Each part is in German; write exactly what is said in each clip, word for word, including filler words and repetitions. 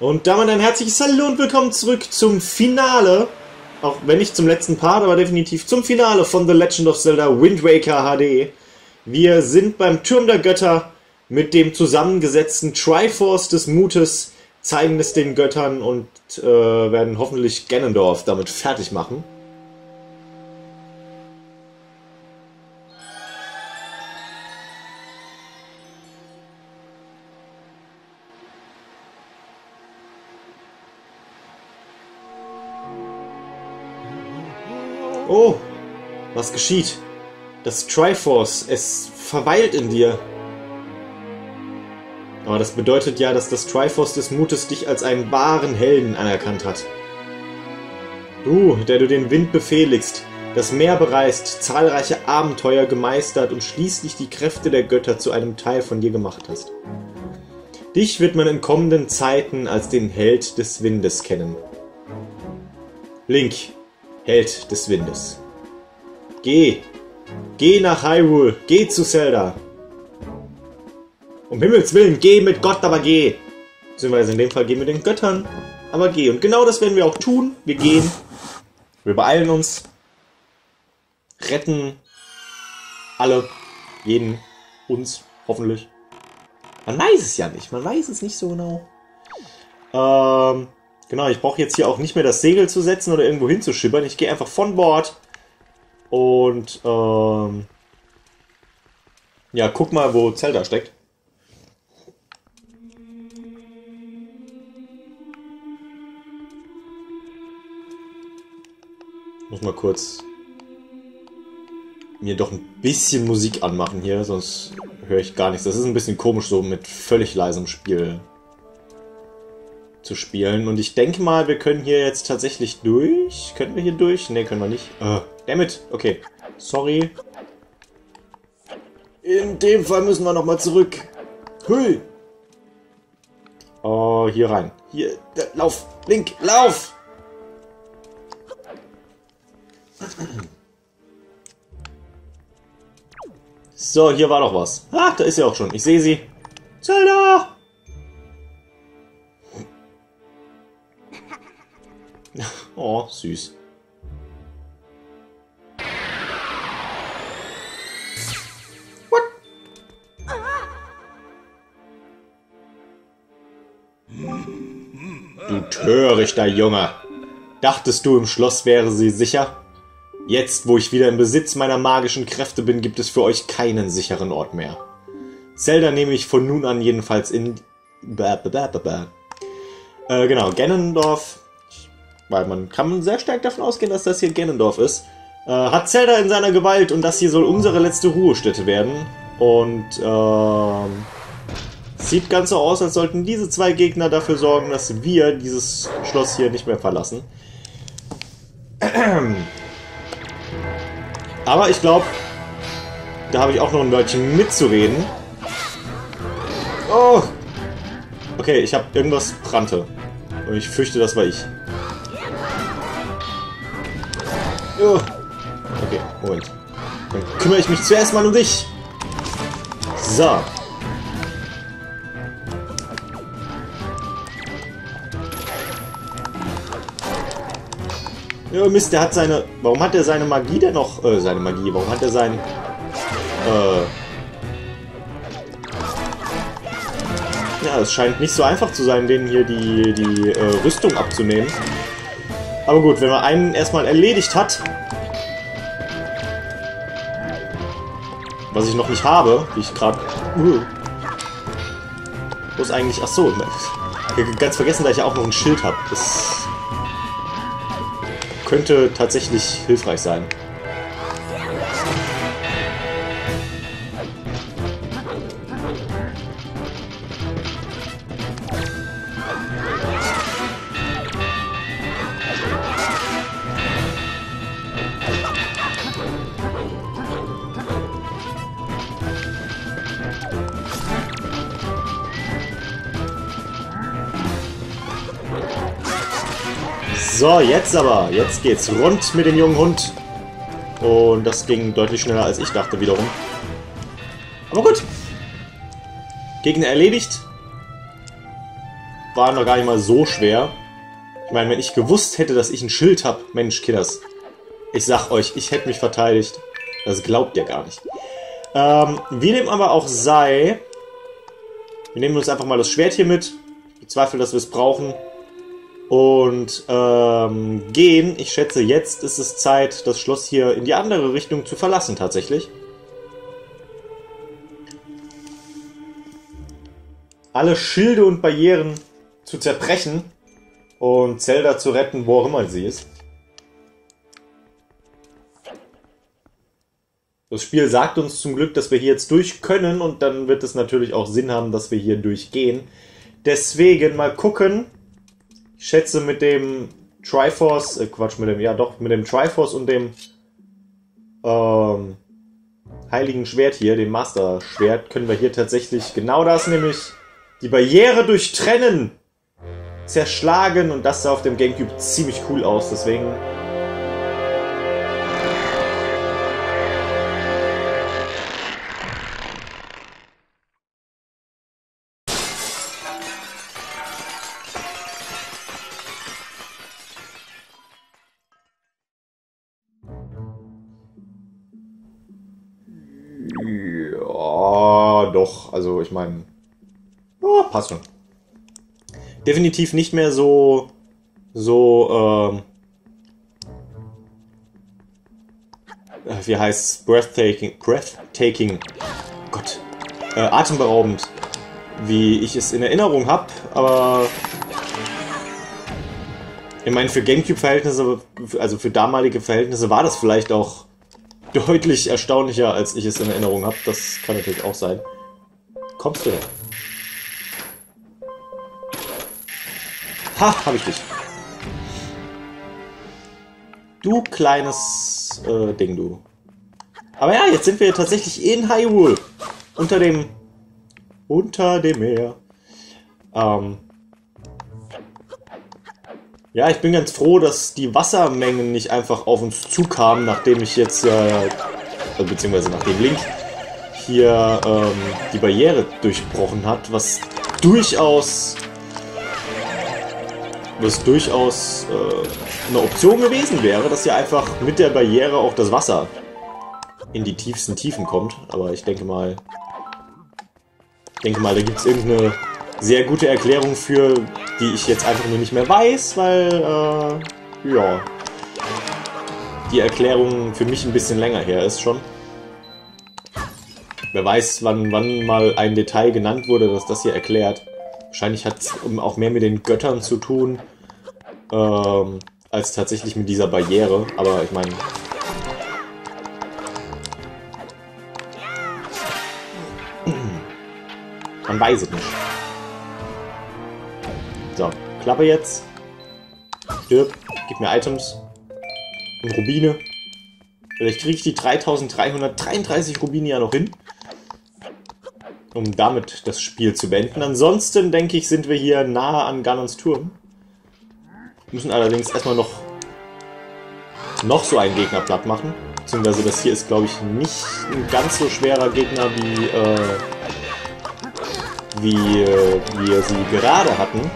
Und damit ein herzliches Hallo und willkommen zurück zum Finale, auch wenn nicht zum letzten Part, aber definitiv zum Finale von The Legend of Zelda Wind Waker H D. Wir sind beim Turm der Götter mit dem zusammengesetzten Triforce des Mutes, zeigen es den Göttern und äh, werden hoffentlich Ganondorf damit fertig machen. Oh, was geschieht? Das Triforce, es verweilt in dir. Aber das bedeutet ja, dass das Triforce des Mutes dich als einen wahren Helden anerkannt hat. Du, der du den Wind befehligst, das Meer bereist, zahlreiche Abenteuer gemeistert und schließlich die Kräfte der Götter zu einem Teil von dir gemacht hast. Dich wird man in kommenden Zeiten als den Held des Windes kennen. Link, Held des Windes. Geh! Geh nach Hyrule! Geh zu Zelda! Um Himmels Willen, geh mit Gott, aber geh! Beziehungsweise in dem Fall geh mit den Göttern, aber geh. Und genau das werden wir auch tun. Wir gehen. Wir beeilen uns. Retten alle. Jeden. Uns. Hoffentlich. Man weiß es ja nicht. Man weiß es nicht so genau. Ähm... Genau, ich brauche jetzt hier auch nicht mehr das Segel zu setzen oder irgendwo hinzuschippern. Ich gehe einfach von Bord und ähm, ja, guck mal, wo Zelda steckt. Ich muss mal kurz mir doch ein bisschen Musik anmachen hier, sonst höre ich gar nichts. Das ist ein bisschen komisch, so mit völlig leisem Spiel zu spielen. Und ich denke mal, wir können hier jetzt tatsächlich durch. Können wir hier durch? Ne, können wir nicht. Uh, dammit. Okay. Sorry. In dem Fall müssen wir nochmal zurück. Hui. Oh, hier rein. Hier. Da, lauf. Link. Lauf. So, hier war doch was. Ah, da ist sie auch schon. Ich sehe sie. Zelda! Oh, süß. What? Du törichter Junge. Dachtest du, im Schloss wäre sie sicher? Jetzt, wo ich wieder im Besitz meiner magischen Kräfte bin, gibt es für euch keinen sicheren Ort mehr. Zelda nehme ich von nun an jedenfalls in... Ba, ba, ba, ba, ba. Äh, genau, Ganondorf... Weil man kann sehr stark davon ausgehen, dass das hier Ganondorf ist. Äh, hat Zelda in seiner Gewalt und das hier soll unsere letzte Ruhestätte werden. Und ähm, sieht ganz so aus, als sollten diese zwei Gegner dafür sorgen, dass wir dieses Schloss hier nicht mehr verlassen. Aber ich glaube, da habe ich auch noch ein Wörtchen mitzureden. Oh! Okay, ich habe irgendwas brannte. Und ich fürchte, das war ich. Oh. Okay, Moment. Dann kümmere ich mich zuerst mal um dich. So. Ja, Mist, der hat seine... Warum hat er seine Magie denn noch... Äh, seine Magie, warum hat er sein... Äh... Ja, es scheint nicht so einfach zu sein, denen hier die, die äh, Rüstung abzunehmen. Aber gut, wenn man einen erstmal erledigt hat, was ich noch nicht habe, wie ich gerade... Uh, wo ist eigentlich... Achso, ganz vergessen, dass ich ja auch noch ein Schild habe. Das könnte tatsächlich hilfreich sein. So, jetzt aber. Jetzt geht's rund mit dem jungen Hund. Und das ging deutlich schneller, als ich dachte wiederum. Aber gut. Gegner erledigt. waren doch gar nicht mal so schwer. Ich meine, wenn ich gewusst hätte, dass ich ein Schild habe, Mensch, Killers. Ich sag euch, ich hätte mich verteidigt. Das glaubt ihr gar nicht. Ähm, wie dem aber auch sei, wir nehmen uns einfach mal das Schwert hier mit. Ich bezweifle, dass wir es brauchen. Und ähm, gehen. Ich schätze, jetzt ist es Zeit, das Schloss hier in die andere Richtung zu verlassen, tatsächlich. Alle Schilde und Barrieren zu zerbrechen und Zelda zu retten, wo auch immer sie ist. Das Spiel sagt uns zum Glück, dass wir hier jetzt durch können und dann wird es natürlich auch Sinn haben, dass wir hier durchgehen. Deswegen mal gucken. Ich schätze mit dem Triforce, äh Quatsch, mit dem, ja doch, mit dem Triforce und dem ähm, heiligen Schwert hier, dem Master Schwert, können wir hier tatsächlich genau das, nämlich die Barriere durchtrennen, zerschlagen und das sah auf dem Gamecube ziemlich cool aus, deswegen... Ja, doch, also ich meine... Oh, passt schon. Definitiv nicht mehr so, so, ähm, wie heißt's? Breathtaking, breathtaking, Gott, äh, atemberaubend, wie ich es in Erinnerung habe, aber ich meine, für Gamecube-Verhältnisse, also für damalige Verhältnisse war das vielleicht auch deutlich erstaunlicher, als ich es in Erinnerung habe. Das kann natürlich auch sein. Kommst du denn? Ha, hab ich dich. Du kleines äh, Ding, du. Aber ja, jetzt sind wir tatsächlich in Hyrule. Unter dem... Unter dem Meer. Ähm... Ja, ich bin ganz froh, dass die Wassermengen nicht einfach auf uns zukamen, nachdem ich jetzt, äh, beziehungsweise nachdem Link hier ähm, die Barriere durchbrochen hat, was durchaus, was durchaus äh, eine Option gewesen wäre, dass hier einfach mit der Barriere auch das Wasser in die tiefsten Tiefen kommt. Aber ich denke mal, ich denke mal, da gibt es irgendeine sehr gute Erklärung für, die ich jetzt einfach nur nicht mehr weiß, weil, äh, ja, die Erklärung für mich ein bisschen länger her ist schon. Wer weiß, wann, wann mal ein Detail genannt wurde, das das hier erklärt. Wahrscheinlich hat es auch mehr mit den Göttern zu tun, ähm, als tatsächlich mit dieser Barriere, aber ich meine... Man weiß es nicht. So, Klappe jetzt. Stirb. Gib mir Items. Und Rubine. Vielleicht kriege ich die dreitausenddreihundertdreiunddreißig Rubine ja noch hin. Um damit das Spiel zu beenden. Ansonsten, denke ich, sind wir hier nahe an Ganons Turm. Wir müssen allerdings erstmal noch noch so einen Gegner platt machen. Beziehungsweise das hier ist, glaube ich, nicht ein ganz so schwerer Gegner, wie, äh, wie äh, wir sie gerade hatten.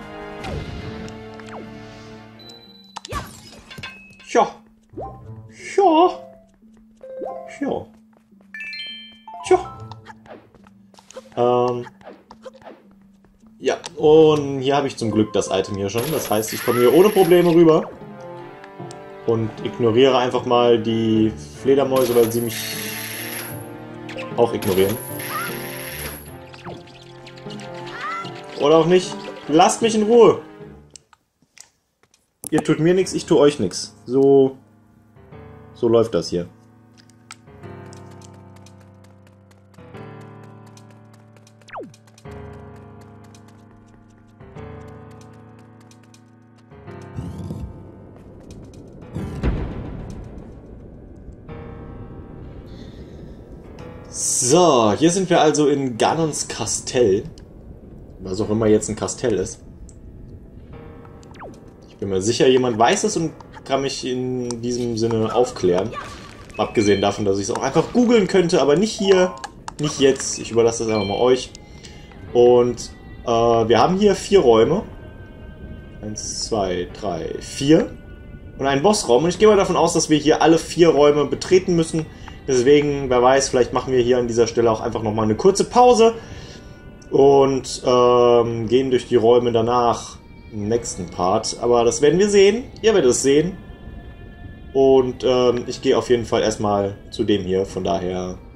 Ja. Ja. Ja. Tja. Ähm. Ja, und hier habe ich zum Glück das Item hier schon. Das heißt, ich komme hier ohne Probleme rüber. Und ignoriere einfach mal die Fledermäuse, weil sie mich auch ignorieren. Oder auch nicht. Lasst mich in Ruhe. Ihr tut mir nichts, ich tue euch nichts. So, so läuft das hier. So, hier sind wir also in Ganons Kastell. Was auch immer jetzt ein Kastell ist. Ich bin mir sicher, jemand weiß es und kann mich in diesem Sinne aufklären. Abgesehen davon, dass ich es auch einfach googeln könnte, aber nicht hier, nicht jetzt. Ich überlasse das einfach mal euch. Und Äh, wir haben hier vier Räume. Eins, zwei, drei, vier. Und einen Bossraum. Und ich gehe mal davon aus, dass wir hier alle vier Räume betreten müssen. Deswegen, wer weiß, vielleicht machen wir hier an dieser Stelle auch einfach nochmal eine kurze Pause. Und ähm, gehen durch die Räume danach im nächsten Part. Aber das werden wir sehen. Ihr werdet es sehen. Und ähm, ich gehe auf jeden Fall erstmal zu dem hier. Von daher...